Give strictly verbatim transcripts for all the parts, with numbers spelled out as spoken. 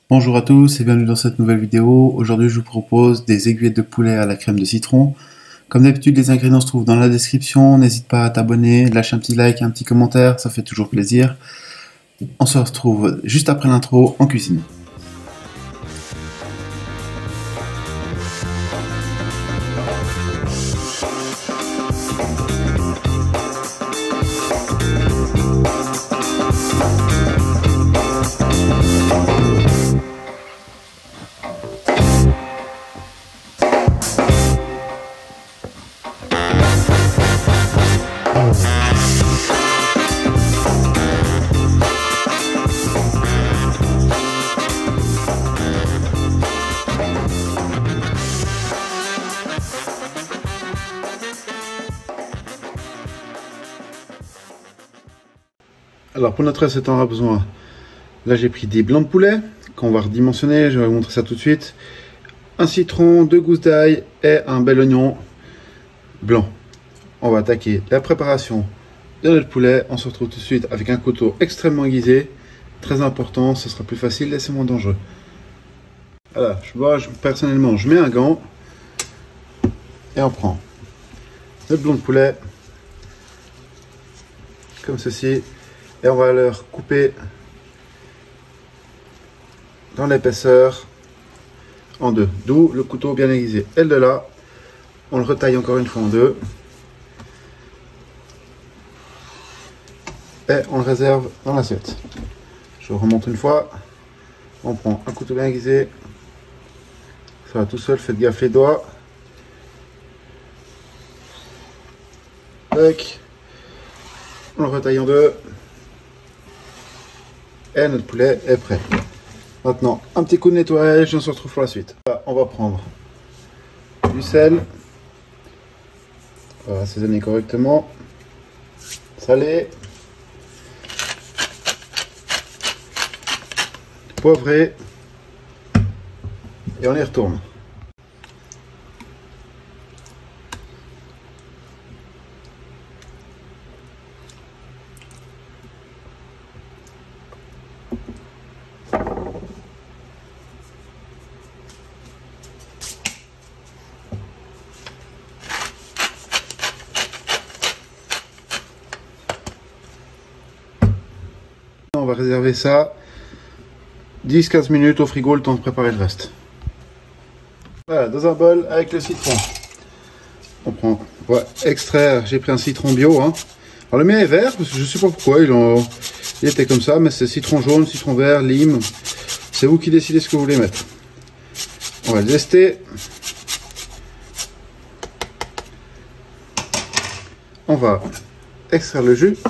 Bonjour à tous et bienvenue dans cette nouvelle vidéo. Aujourd'hui je vous propose des aiguillettes de poulet à la crème de citron. Comme d'habitude les ingrédients se trouvent dans la description, n'hésite pas à t'abonner, lâcher un petit like, un petit commentaire, ça fait toujours plaisir. On se retrouve juste après l'intro en cuisine. Alors pour notre recette on aura besoin, là j'ai pris des blancs de poulet qu'on va redimensionner, je vais vous montrer ça tout de suite. Un citron, deux gousses d'ail et un bel oignon blanc. On va attaquer la préparation de notre poulet, on se retrouve tout de suite avec un couteau extrêmement aiguisé, très important, ce sera plus facile et c'est moins dangereux. Voilà, je vois, je, personnellement je mets un gant et on prend notre blanc de poulet comme ceci. Et on va leur couper dans l'épaisseur en deux. D'où le couteau bien aiguisé. Et de là, on le retaille encore une fois en deux. Et on le réserve dans l'assiette. Je remonte une fois. On prend un couteau bien aiguisé. Ça va tout seul, faites gaffe les doigts. Tac. On le retaille en deux. Et notre poulet est prêt. Maintenant, un petit coup de nettoyage et on se retrouve pour la suite. Là, on va prendre du sel. On va assaisonner correctement. Salé. Poivré. Et on y retourne. On va réserver ça dix à quinze minutes au frigo, le temps de préparer le reste. Voilà, dans un bol avec le citron. On prend, ouais, extraire, j'ai pris un citron bio. Hein. Alors le mien est vert, parce que je sais pas pourquoi, il, en, il était comme ça, mais c'est citron jaune, citron vert, lime. C'est vous qui décidez ce que vous voulez mettre. On va le zester. On va extraire le jus.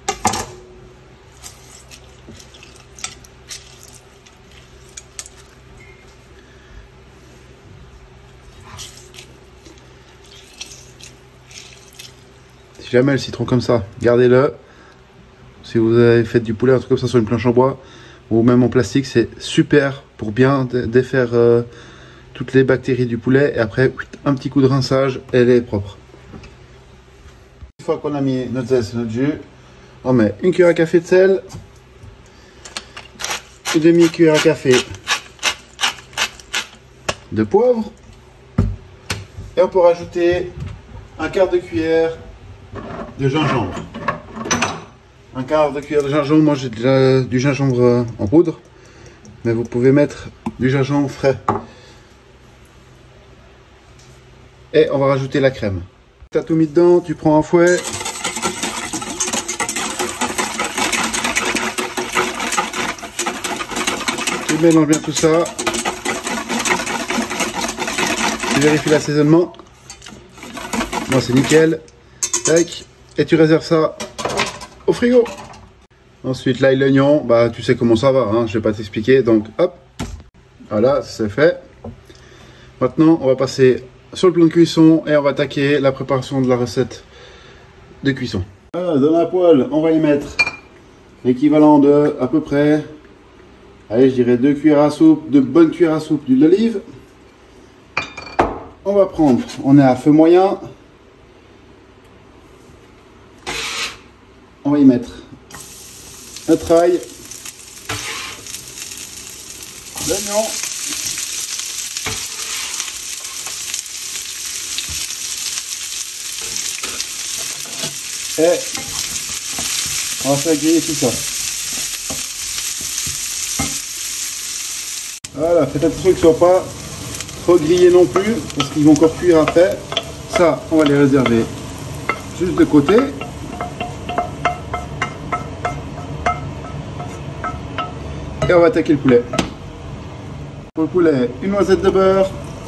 Si jamais le citron comme ça, gardez-le. Si vous avez fait du poulet, un truc comme ça sur une planche en bois ou même en plastique, c'est super pour bien défaire euh, toutes les bactéries du poulet. Et après, un petit coup de rinçage, elle est propre. Une fois qu'on a mis notre zeste et notre jus, on met une cuillère à café de sel, une demi-cuillère à café de poivre, et on peut rajouter un quart de cuillère de gingembre. Un quart de cuillère de gingembre, moi j'ai déjà du gingembre en poudre, mais vous pouvez mettre du gingembre frais. Et on va rajouter la crème. Tu as tout mis dedans, tu prends un fouet. Tu mélanges bien tout ça. Tu vérifies l'assaisonnement. Moi c'est nickel. Tac. Et tu réserves ça au frigo. Ensuite l'ail, l'oignon, bah tu sais comment ça va, hein, je vais pas t'expliquer, donc hop, voilà, c'est fait. Maintenant on va passer sur le plan de cuisson et on va attaquer la préparation de la recette de cuisson. Voilà, dans la poêle, on va y mettre l'équivalent de à peu près, allez je dirais deux cuillères à soupe, de bonnes cuillères à soupe d'huile d'olive. On va prendre, on est à feu moyen. On va y mettre notre ail, l'oignon. Et on va faire griller tout ça. Voilà, faites attention qu'ils ne soient pas trop grillés non plus, parce qu'ils vont encore cuire après. Ça, on va les réserver juste de côté. Et on va attaquer le poulet. Pour le poulet, une noisette de beurre.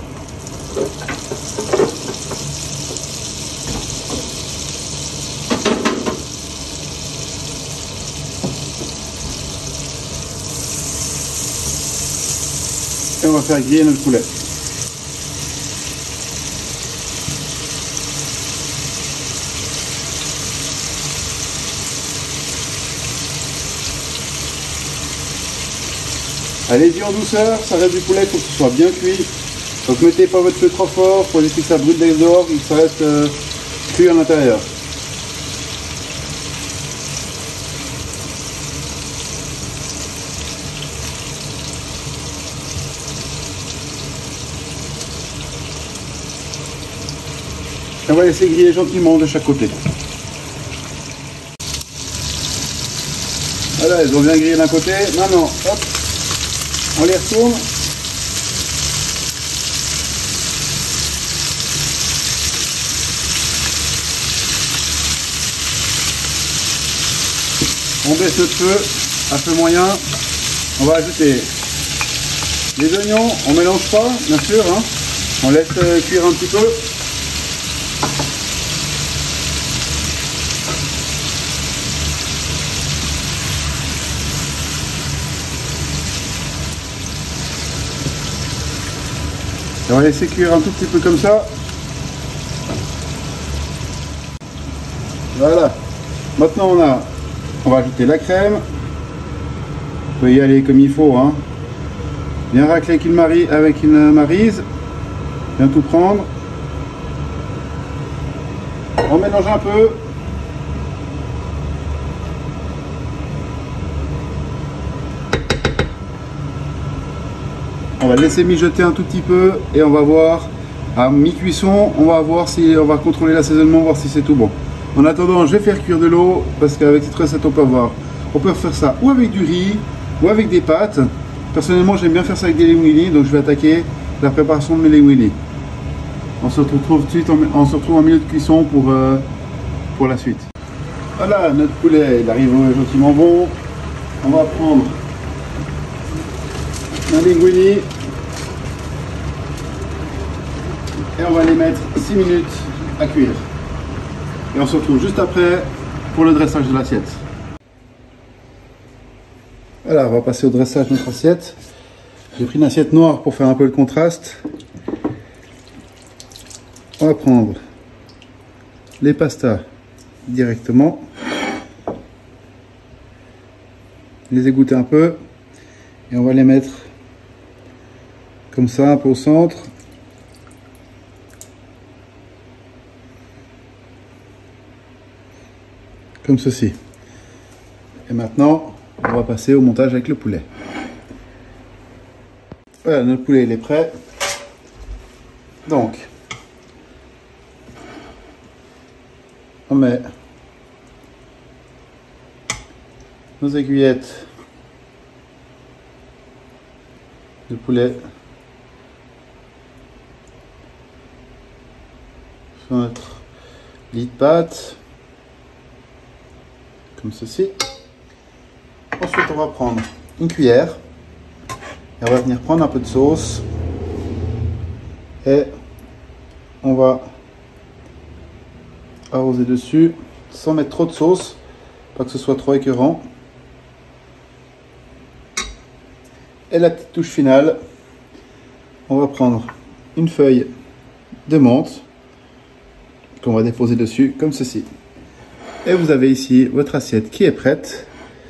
Et on va faire griller notre poulet. Allez-y en douceur, ça reste du poulet, il faut que ce soit bien cuit. Donc mettez pas votre feu trop fort pour éviter que ça brûle dehors, il ça reste euh, cuit à l'intérieur. Et on va laisser griller gentiment de chaque côté. Voilà, ils ont bien grillé d'un côté. Maintenant, hop, on les retourne. On baisse notre feu à feu moyen. On va ajouter les oignons. On ne mélange pas, bien sûr. Hein. On laisse cuire un petit peu. Et on va laisser cuire un tout petit peu comme ça. Voilà. Maintenant on a, on va ajouter la crème. Vous pouvez y aller comme il faut, hein. Bien racler avec une, mari, avec une maryse. Bien tout prendre. On mélange un peu. On va laisser mijoter un tout petit peu et on va voir à mi-cuisson, on va voir si on va contrôler l'assaisonnement, voir si c'est tout bon. En attendant, je vais faire cuire de l'eau parce qu'avec cette recette, on peut avoir, on peut faire ça ou avec du riz ou avec des pâtes. Personnellement, j'aime bien faire ça avec des linguini, donc je vais attaquer la préparation de mes linguini. On se retrouve tout de suite, en, on se retrouve en milieu de cuisson pour euh, pour la suite. Voilà, notre poulet, il arrive gentiment bon. On va prendre un linguini et on va les mettre six minutes à cuire. Et on se retrouve juste après pour le dressage de l'assiette. Voilà, on va passer au dressage de notre assiette. J'ai pris une assiette noire pour faire un peu le contraste. On va prendre les pastas directement, les égoutter un peu et on va les mettre comme ça, un peu au centre. Comme ceci. Et maintenant, on va passer au montage avec le poulet. Voilà, notre poulet il est prêt. Donc, on met nos aiguillettes de poulet sur notre lit de pâte, comme ceci. Ensuite, on va prendre une cuillère et on va venir prendre un peu de sauce et on va arroser dessus sans mettre trop de sauce, pas que ce soit trop écœurant. Et la petite touche finale, on va prendre une feuille de menthe qu'on va déposer dessus comme ceci. Et vous avez ici votre assiette qui est prête.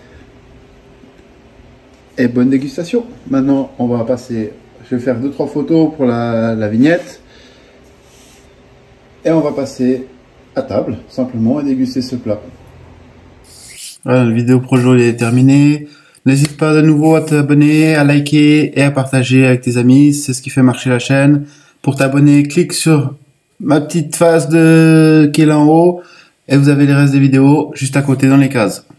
Et bonne dégustation. Maintenant, on va passer, je vais faire deux trois photos pour la, la vignette. Et on va passer à table, simplement, et déguster ce plat. Voilà, la vidéo projo est terminée. N'hésitez n'hésite pas de nouveau à t'abonner, à liker et à partager avec tes amis. C'est ce qui fait marcher la chaîne. Pour t'abonner, clique sur ma petite face de qui est là en haut et vous avez les restes des vidéos juste à côté dans les cases.